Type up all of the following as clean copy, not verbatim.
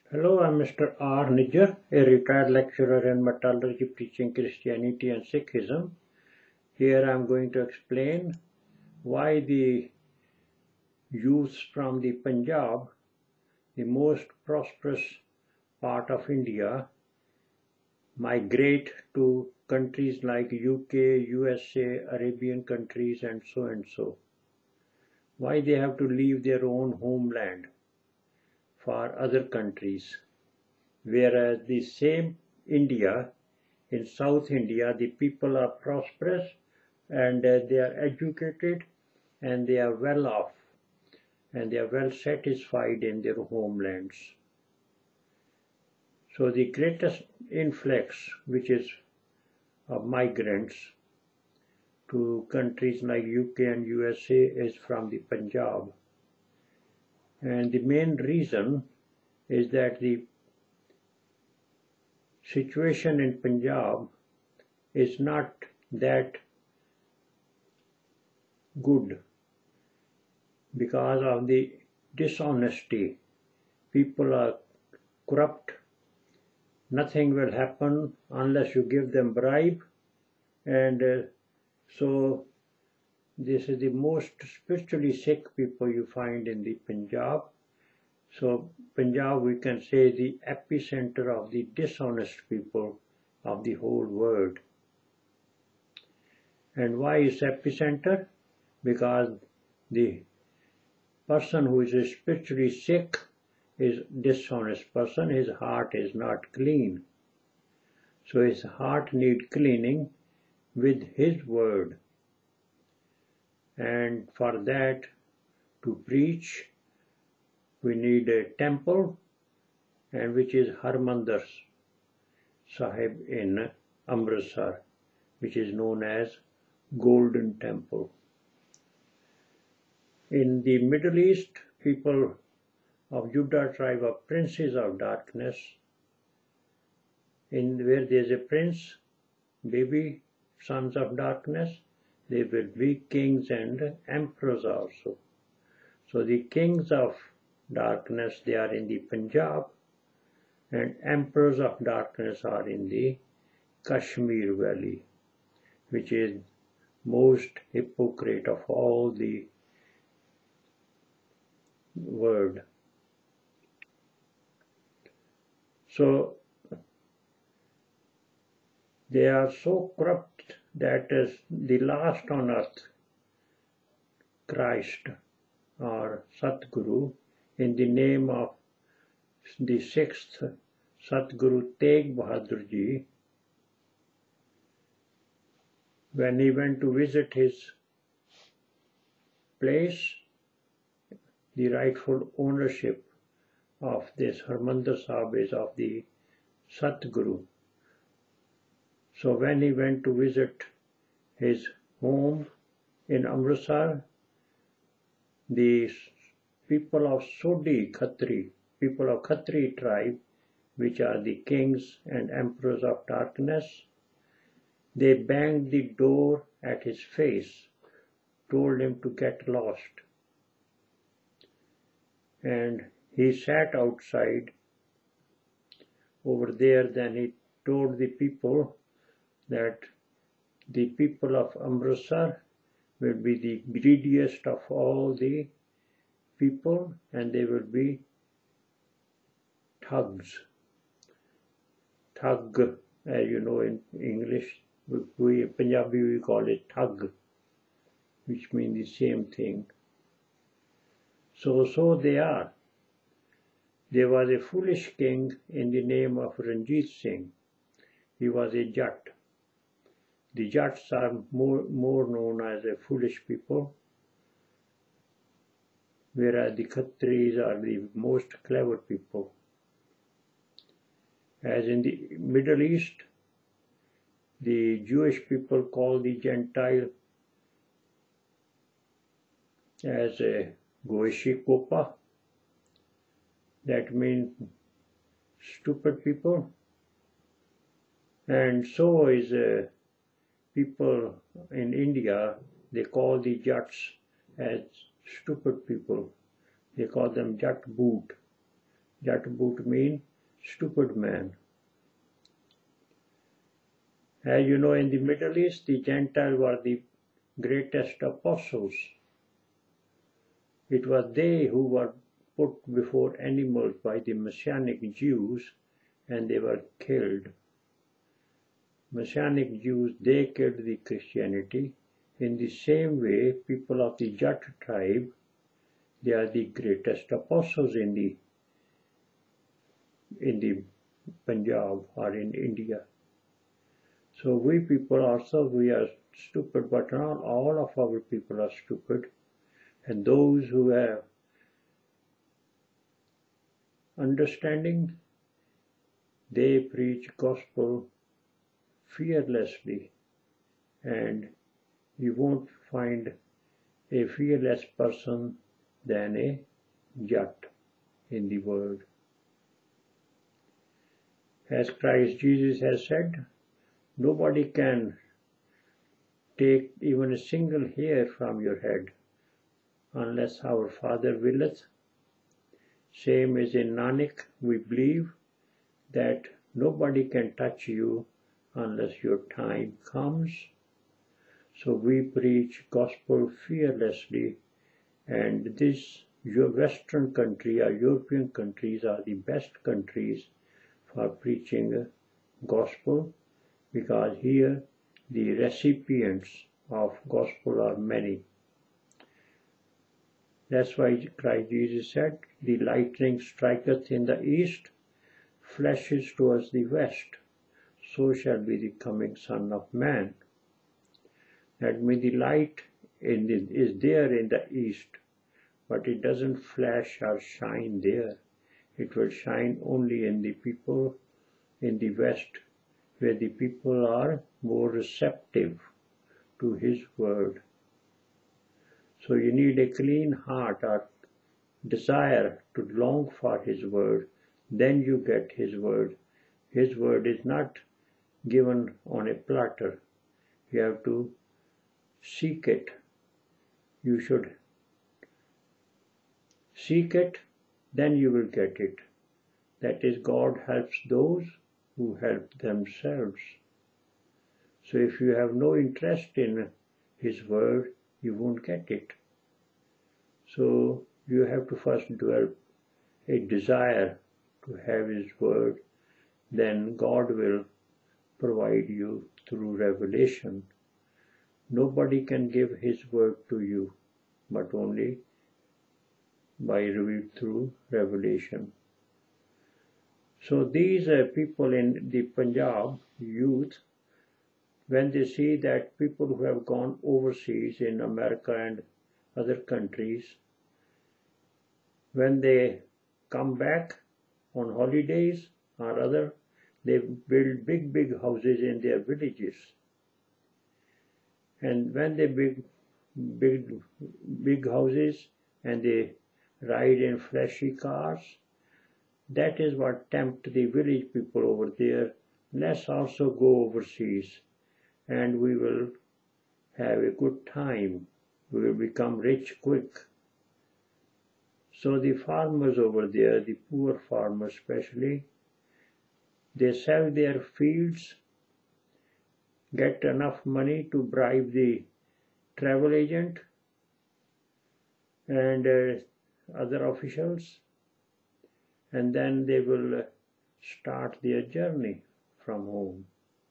Hello, I'm Mr. R. Nijjar, a retired lecturer in metallurgy teaching Christianity and Sikhism. Here I'm going to explain why the youths from the Punjab, the most prosperous part of India, migrate to countries like UK, USA, Arabian countries, and so. Why they have to leave their own homeland for other countries, whereas the same India, in South India, the people are prosperous and they are educated and they are well off and they are well satisfied in their homelands. So the greatest influx which is of migrants to countries like UK and USA is from the Punjab. And the main reason is that the situation in Punjab is not that good because of the dishonesty. People are corrupt. Nothing will happen unless you give them bribe, and so this is the most spiritually sick people you find in the Punjab. So Punjab, we can say, the epicenter of the dishonest people of the whole world. And why is epicenter? Because the person who is spiritually sick is dishonest person. His heart is not clean. So his heart needs cleaning with his word. And for that, to preach, we need a temple, and which is Harmandir Sahib in Amritsar, which is known as Golden Temple. In the Middle East, people of Judah tribe are princes of darkness. Where there is a prince, baby sons of darkness, they will be kings and emperors also. So the kings of darkness, they are in the Punjab, and emperors of darkness are in the Kashmir Valley, which is most hypocrite of all the world. So they are so corrupt that is the last on earth, Christ or Satguru, in the name of the sixth Satguru Tegh Bahadur Ji, when he went to visit his place, the rightful ownership of this Harmandir Sahib is of the Satguru. So when he went to visit his home in Amritsar, the people of Sodhi Khatri, people of Khatri tribe, which are the kings and emperors of darkness, they banged the door at his face, told him to get lost. And he sat outside over there. Then he told the people that the people of Amritsar will be the greediest of all the people, and they will be thugs. Thug, as you know in English, we Punjabi we call it thug, which means the same thing. So they are. There was a foolish king in the name of Ranjit Singh. He was a Jat. The Jats are more known as a foolish people, whereas the Khatris are the most clever people. As in the Middle East, the Jewish people call the Gentile as a Goeshikopa. That means stupid people. And so is people in India, they call the Jats as stupid people. They call them Jat Boot. Jat would mean stupid man. As you know, in the Middle East, the Gentiles were the greatest apostles. It was they who were put before animals by the Messianic Jews, and they were killed. Messianic Jews, they killed the Christianity. In the same way, people of the Jat tribe, they are the greatest apostles in the Punjab or in India. So we people also, we are stupid, but not all of our people are stupid. And those who have understanding, they preach gospel fearlessly, and you won't find a fearless person than a Jat in the world. As Christ Jesus has said, nobody can take even a single hair from your head unless our Father willeth. Same as in Nanak, we believe that nobody can touch you unless your time comes. So we preach gospel fearlessly, and this Western country or European countries are the best countries for preaching gospel, because here the recipients of gospel are many. That's why Christ Jesus said, the lightning striketh in the east, flashes towards the west, so shall be the coming Son of Man. That means the light is there in the east, but it doesn't flash or shine there. It will shine only in the people in the west, where the people are more receptive to His word. So you need a clean heart or desire to long for His word, then you get His word. His word is not given on a platter. You have to seek it. You should seek it, then you will get it. That is, God helps those who help themselves. So if you have no interest in His word, you won't get it. So you have to first develop a desire to have His word, then God will provide you through revelation. Nobody can give His word to you, but only by revealed through revelation. So these people in the Punjab youth, when they see that people who have gone overseas in America and other countries, when they come back on holidays or other, they build big houses in their villages. And when they build big houses and they ride in flashy cars, that is what tempts the village people over there. Let's also go overseas, and we will have a good time. We will become rich quick. So the farmers over there, the poor farmers especially, they sell their fields, get enough money to bribe the travel agent and other officials, and then they will start their journey from home.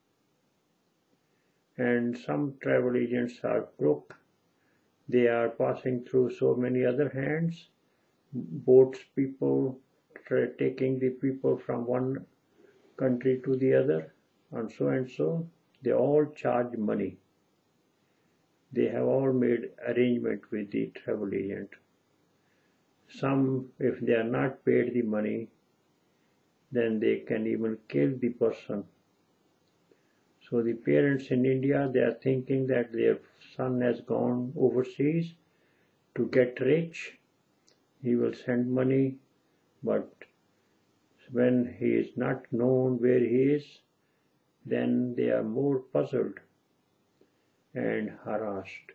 And some travel agents are crook. They are passing through so many other hands, boats people, taking the people from one country to the other, and so. They all charge money. They have all made arrangement with the travel agent. Some, if they are not paid the money, then they can even kill the person. So the parents in India, they are thinking that their son has gone overseas to get rich. He will send money, but when he is not known where he is, then they are more puzzled and harassed.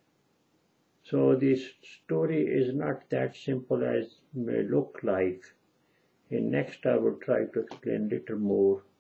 So this story is not that simple as it may look like. In next I will try to explain little more